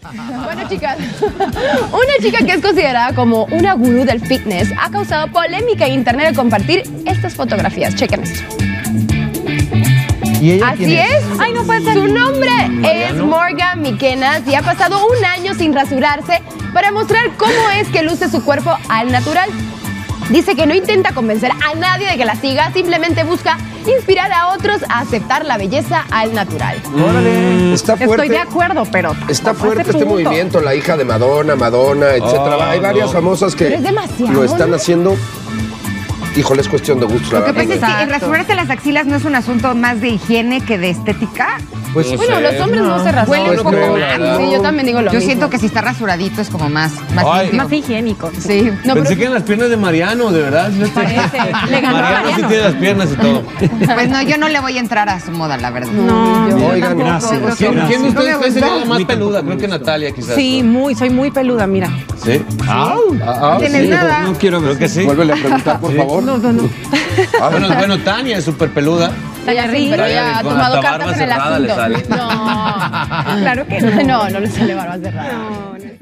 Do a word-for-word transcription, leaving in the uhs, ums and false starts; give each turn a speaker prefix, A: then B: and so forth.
A: Bueno, chicas, una chica que es considerada como una gurú del fitness ha causado polémica en internet al compartir estas fotografías. Chequen esto.
B: ¿Y ella
A: Así
B: quién
A: es.
B: es?
A: Ay, no puede ser. Su nombre
B: ¿Mariano?
A: es Morgan McKenna y ha pasado un año sin rasurarse para mostrar cómo es que luce su cuerpo al natural. Dice que no intenta convencer a nadie de que la siga, simplemente busca inspirar a otros a aceptar la belleza al natural.
B: Órale.
C: Está fuerte.
D: Estoy de acuerdo, pero
C: Está
D: tampoco
C: fuerte
D: a ese
C: este
D: punto.
C: movimiento, la hija de Madonna, Madonna, etcétera.
E: Oh,
C: Hay varias
E: no.
C: famosas que
A: Pero es demasiado,
C: lo están
A: ¿no?
C: haciendo. Híjole, es cuestión de gusto, la
F: Lo que
C: verdad.
F: pasa es que el rasurarse las axilas no es un asunto más de higiene que de estética.
C: Pues,
E: No
A: Bueno,
E: sé.
A: los hombres no, se rasuran.
F: Huele un
C: poco
E: creo,
C: mal,
E: la verdad.
A: Sí, yo también digo lo
F: Yo
A: mismo.
F: siento que si está rasuradito es como más, más
E: Ay.
F: limpio.
D: Más higiénico.
F: Sí.
A: No,
E: Pensé
A: pero-
E: que eran las piernas de Mariano, de verdad.
D: Parece. Le ganó a
E: Mariano sí
D: Mariano.
E: tiene las piernas y todo.
F: Pues no, yo no le voy a entrar a su moda, la verdad.
D: No,
A: yo-
D: yo
C: Oigan,
D: tampoco.
B: gracias.
D: Creo que
E: ¿Quién,
D: no.
E: quién de
F: No me
E: ustedes cree
F: gusta.
E: sería la más
B: A mí tampoco
E: peluda?
B: me
E: Creo que
B: gusta.
E: Natalia, quizás.
D: Sí, muy, soy muy peluda, mira.
E: ¿Sí?
C: Ah, ah,
F: No tienes
C: sí.
F: nada.
B: No quiero ver.
E: Creo que sí.
C: Vuélvele a preguntar, por favor.
D: No, no, no.
C: Ah,
E: Bueno, bueno, Tania es súper peluda.
A: Ella sí, pero ella ha
E: Con
A: tomado
E: hasta
A: cartas
E: barba
A: en el
E: cerrada le
A: asunto.
E: sale.
A: No,
D: Claro que no.
A: no, no le sale barba cerrada.
D: No, no.